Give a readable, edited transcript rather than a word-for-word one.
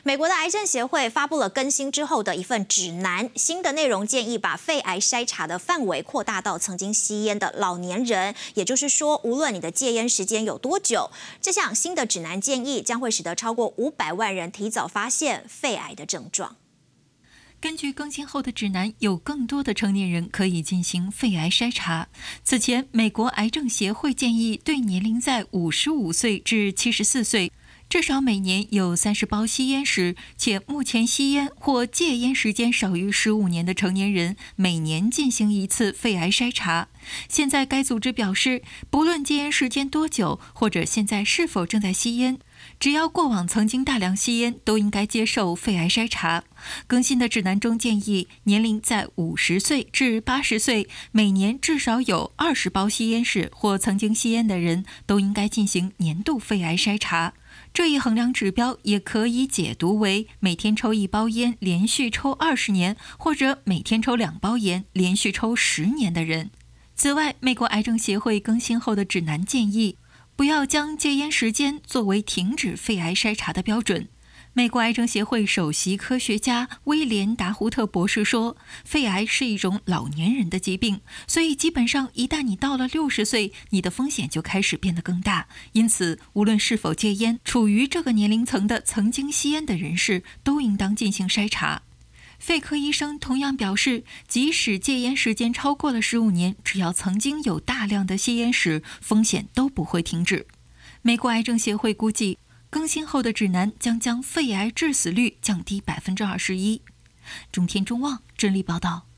美国的癌症协会发布了更新之后的一份指南，新的内容建议把肺癌筛查的范围扩大到曾经吸烟的老年人，也就是说，无论你的戒烟时间有多久，这项新的指南建议将会使得超过500万人提早发现肺癌的症状。 根据更新后的指南，有更多的成年人可以进行肺癌筛查。此前，美国癌症协会建议对年龄在55岁至74岁，至少每年有30包吸烟史，且目前吸烟或戒烟时间少于15年的成年人，每年进行一次肺癌筛查。现在该组织表示，不论戒烟时间多久，或者现在是否正在吸烟，只要过往曾经大量吸烟，都应该接受肺癌筛查。更新的指南中建议，年龄在50岁至80岁，每年至少有20包吸烟史或曾经吸烟的人，都应该进行年度肺癌筛查。这一衡量指标也可以解读为每天抽1包烟连续抽20年，或者每天抽2包烟连续抽10年的人。此外，美国癌症协会更新后的指南建议，不要将戒烟时间作为停止肺癌筛查的标准。美国癌症协会首席科学家威廉·达胡特博士说，肺癌是一种老年人的疾病，所以基本上一旦你到了60岁，你的风险就开始变得更大。因此，无论是否戒烟，处于这个年龄层的曾经吸烟的人士都应当进行筛查。肺科医生同样表示，即使戒烟时间超过了15年，只要曾经有大量的吸烟史，风险都不会停止。美国癌症协会估计，更新后的指南将肺癌致死率降低21%。中天中望整理报道。